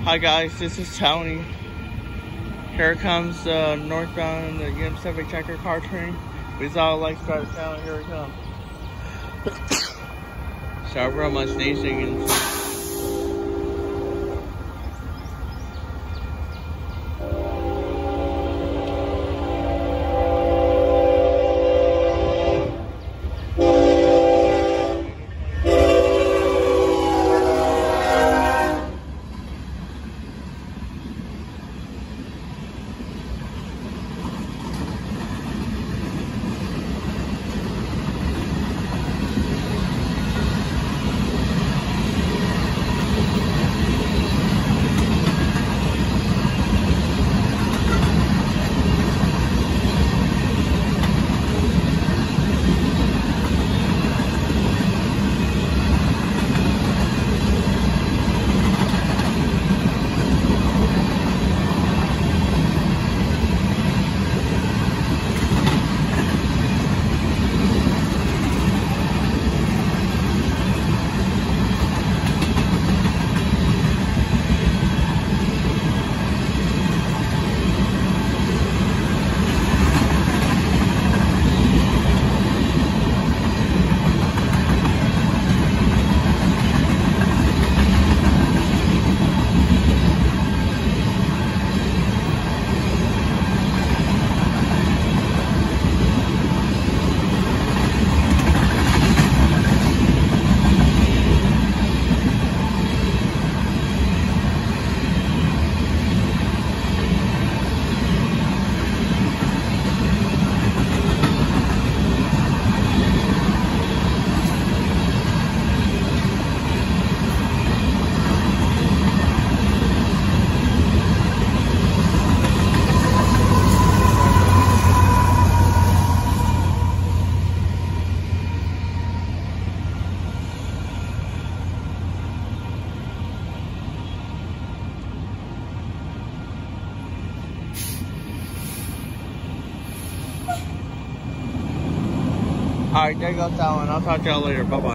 Hi guys, this is Tony. Here comes the Northbound Union Pacific checker car train. We saw a light start down. Here it comes. Sorry for my sneezing and alright, there goes that one. I'll talk to y'all later. Bye-bye.